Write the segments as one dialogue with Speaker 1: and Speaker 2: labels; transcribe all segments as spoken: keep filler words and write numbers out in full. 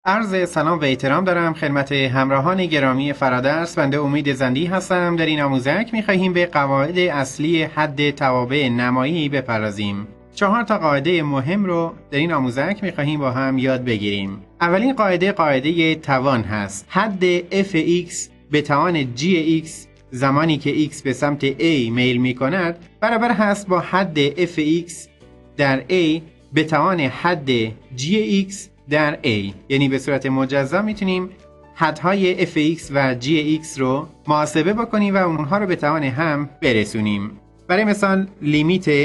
Speaker 1: عرض سلام و احترام دارم خدمت همراهان گرامی فرادرس. بنده امید زندی هستم. در این آموزش می‌خواهیم به قواعد اصلی حد توابع نمایی بپردازیم. چهار تا قاعده مهم رو در این آموزش می‌خواهیم با هم یاد بگیریم. اولین قاعده قاعده توان هست. حد f(x) به توان gx زمانی که x به سمت a میل می‌کند برابر هست با حد f(x) در a به توان حد gx در A. یعنی به صورت مجزا میتونیم حدهای f(x) و gx رو محاسبه بکنیم و اونها رو به توان هم برسونیم. برای مثال لیمیت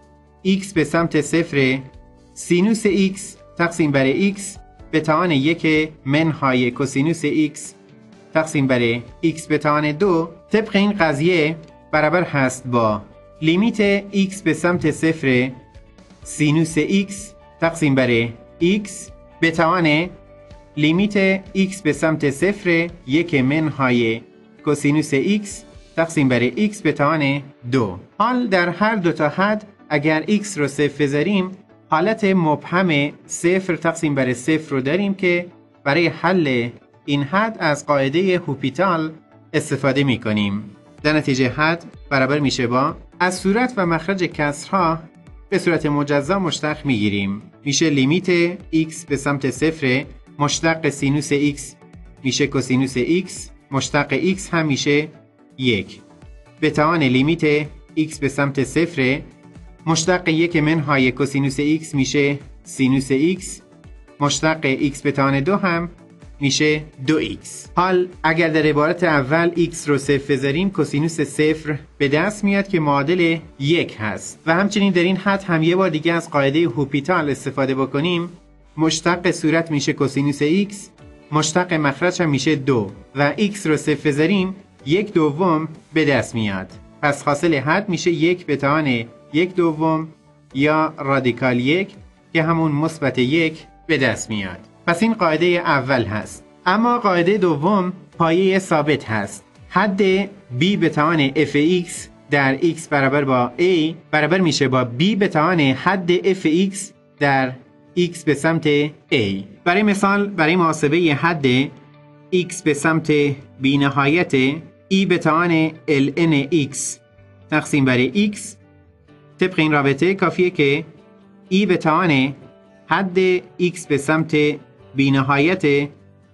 Speaker 1: x به سمت صفر سینوس x تقسیم بر x به توان یک منهای کوسینوس x تقسیم بر x به توان دو طبق این قضیه برابر هست با لیمیت x به سمت صفر سینوس x تقسیم بر x به توان لیمیت x به سمت صفر یک منهای کوسینوس x تقسیم بر x به توان دو. حال در هر دو تا حد اگر x رو صفر بذاریم حالت مبهم صفر تقسیم بر صفر رو داریم که برای حل این حد از قاعده هوپیتال استفاده می کنیم. در نتیجه حد برابر میشه با از صورت و مخرج کسرها به صورت مجزا مشتق میگیریم. میشه لیمیت x به سمت صفر مشتق سینوس x میشه کوسینوس x مشتق x هم میشه یک به توان لیمیت x به سمت صفر مشتق یک منهای کوسینوس x میشه سینوس x مشتق x به توان دو هم میشه دو ایکس. حال اگر در عبارت اول x رو صفر بذاریم کوسینوس صفر به دست میاد که معادل یک هست و همچنین در این حد هم یه بار دیگه از قاعده هوپیتال استفاده بکنیم. مشتق صورت میشه کوسینوس x مشتق مخرج هم میشه دو و x رو صفر بذاریم یک دوم به دست میاد. پس حاصل حد میشه یک به توان یک دوم یا رادیکال یک که همون مثبت یک به دست میاد. پس این قاعده اول هست. اما قاعده دوم پایه ثابت هست. حد b به توان f(x) در x برابر با a برابر میشه با b به توان حد f(x) در x به سمت a. برای مثال برای محاسبه حد x به سمت بی نهایت e به توان ln x تقسیم بر x طبق این رابطه کافیه که e به توان حد x به سمت بی نهایت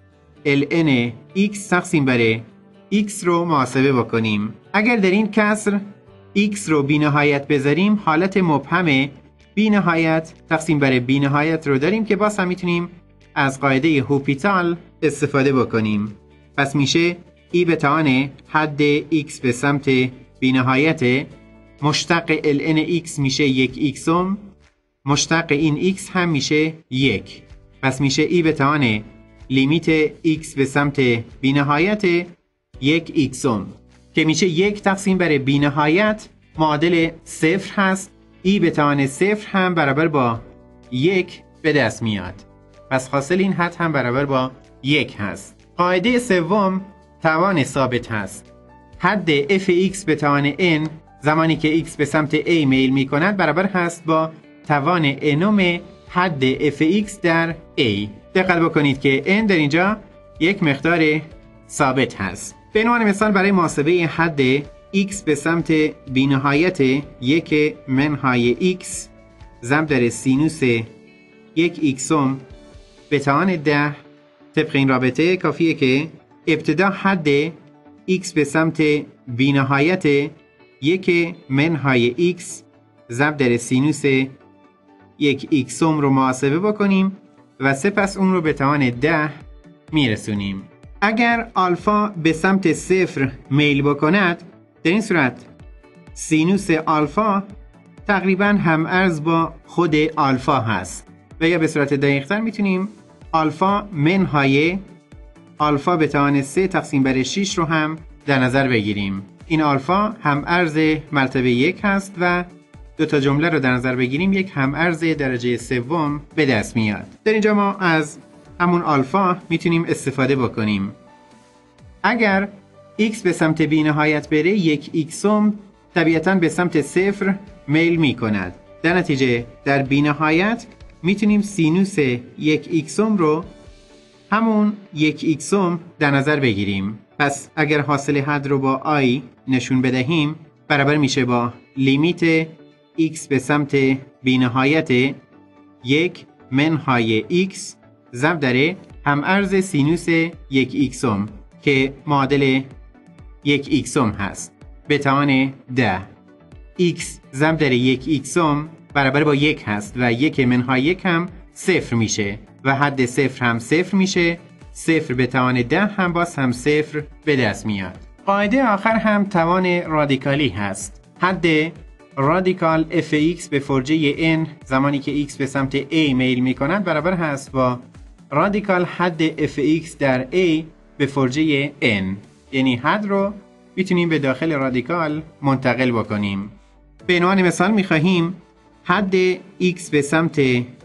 Speaker 1: ln x تقسیم بر x رو محاسبه بکنیم. اگر در این کسر x رو بی نهایت بذاریم حالت مبهم بی نهایت تقسیم بر بی نهایت رو داریم که باز هم میتونیم از قاعده هوپیتال استفاده بکنیم. پس میشه e به توان حد x به سمت بی نهایت مشتق ln x میشه یک ایکسم مشتق این x هم میشه یک. پس میشه e به توان لیمیت x به سمت بی نهایت یک ایکسم که میشه یک تقسیم بر بی نهایت معادل صفر هست. e به توان صفر هم برابر با یک به دست میاد. پس حاصل این حد هم برابر با یک هست. قاعده سوم توان ثابت هست. حد f(x) به توان n زمانی که x به سمت a میل میکند برابر هست با توان انوم حد f(x) در a. دقت بکنید که n در اینجا یک مقدار ثابت هست. به عنوان مثال برای محاسبه حد x به سمت بی نهایت یک منهای x ضرب در سینوس یک ایکسم به توان ده طبق این رابطه کافیه که ابتدا حد x به سمت بی نهایت یک منهای x ضرب در سینوس یک ایکسم رو محاسبه بکنیم و سپس اون رو به توان ده میرسونیم. اگر آلفا به سمت صفر میل بکند در این صورت سینوس آلفا تقریبا هم عرض با خود آلفا هست و یا به صورت دقیق تر میتونیم آلفا منهای آلفا به توان سه تقسیم بر شش رو هم در نظر بگیریم. این آلفا هم عرض مرتبه یک هست و دو تا جمله رو در نظر بگیریم یک هم عرض درجه سوم به دست میاد. در اینجا ما از همون آلفا میتونیم استفاده بکنیم. اگر x به سمت بی نهایت بره یک ایکسم طبیعتاً به سمت صفر میل میکند. در نتیجه در بی نهایت میتونیم سینوس یک ایکسم رو همون یک ایکسم در نظر بگیریم. پس اگر حاصل حد رو با i نشون بدهیم برابر میشه با لیمیت x به سمت بی‌نهایت یک منهای x ضرب در همعرض سینوس یک ایکسم که معادل یک ایکسم هست به توان ده. x ضرب در یک ایکسم برابر با یک هست و یک منهای یک هم صفر میشه و حد صفر هم صفر میشه. صفر به توان ده هم باز هم صفر به دست میاد. قاعده آخر هم توان رادیکالی هست. حد رادیکال اف x به فرجه n زمانی که x به سمت a میل میکند برابر هست با رادیکال حد اف x در a به فرجه n. یعنی حد رو میتونیم به داخل رادیکال منتقل بکنیم. به عنوان مثال میخواهیم حد x به سمت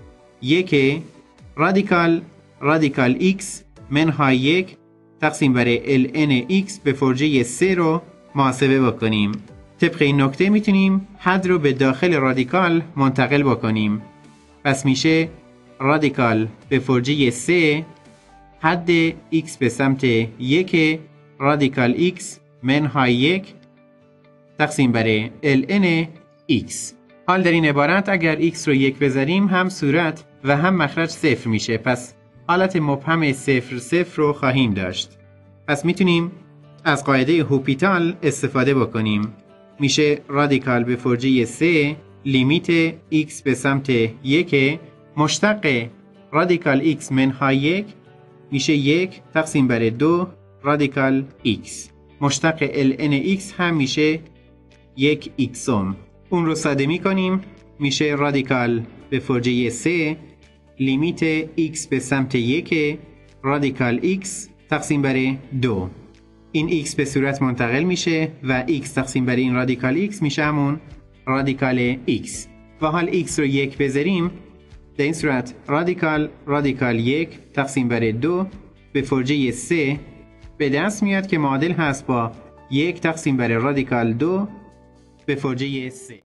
Speaker 1: یک رادیکال رادیکال x منهای یک تقسیم بر ln x به فرجه سه رو محاسبه بکنیم. طبق این نکته میتونیم حد رو به داخل رادیکال منتقل بکنیم. پس میشه رادیکال به فرجه سه حد x به سمت یک رادیکال x منهای یک تقسیم بر ln x. حال در این عبارت اگر x رو یک بذاریم هم صورت و هم مخرج صفر میشه. پس حالت مبهم صفر صفر رو خواهیم داشت. پس میتونیم از قاعده هوپیتال استفاده بکنیم. میشه رادیکال به فرجه سه لیمیت x به سمت یک مشتق رادیکال x منهای یک میشه یک تقسیم بر دو رادیکال x. مشتق ln x هم میشه یک ایکسم. اون رو ساده میکنیم میشه رادیکال به فرجه سه لیمیت x به سمت یک رادیکال x تقسیم بر دو. این x به صورت منتقل میشه و x تقسیم بر این رادیکال x میشه همون رادیکال x. و حال x رو یک بذاریم در این صورت رادیکال رادیکال یک تقسیم بر دو به فرجه سه به دست میاد که معادل هست با یک تقسیم بر رادیکال دو به فرجه سه.